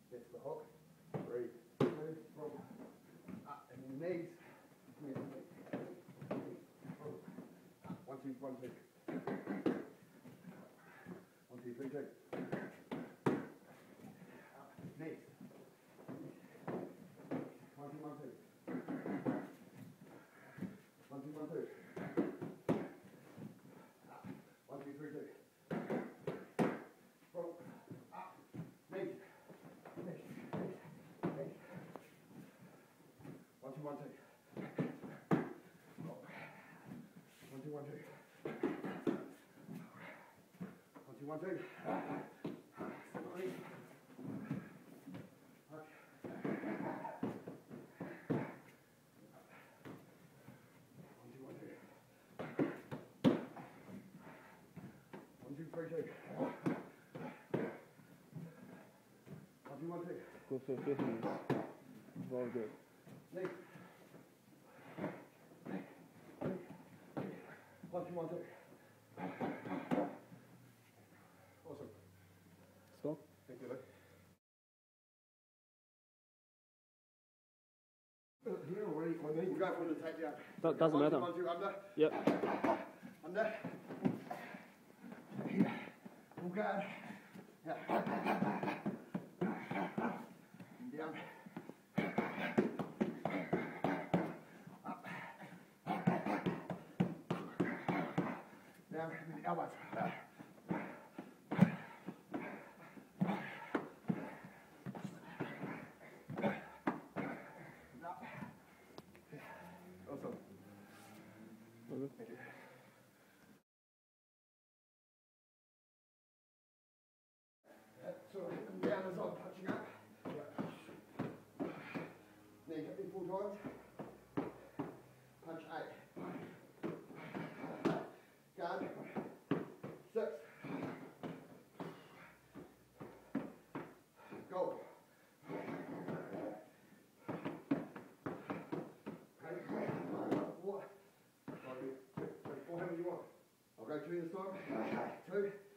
Gets the hook. 3, 2, from up and your knees. 1, 2, 1, 2. 1, 2, 3, 2. Up, knees. 1, 2, 1, 2. 1, 2, 1, 2. Up, 1, 2, 3, 2. From up, knees. 1, 2, 1, 2. 1, 2, 1, 2. 1, 2, 1, 2. Go for 50s. Very good. Knee. 1, 2, 1, 2. Awesome. Stop. Thank you, Luke. Here or where you go for the takedown. That doesn't matter. 1, 2, under. Yep. Under. Here. Full guard. Yeah. Down. Up. Down with the elbows. Awesome. Okay. Thank you. So down as I'm touching up. Knee hit me 4 times. Punch 8. Guard. 6. Go. Four. 4, however you want. I'll go 2 this time. 2.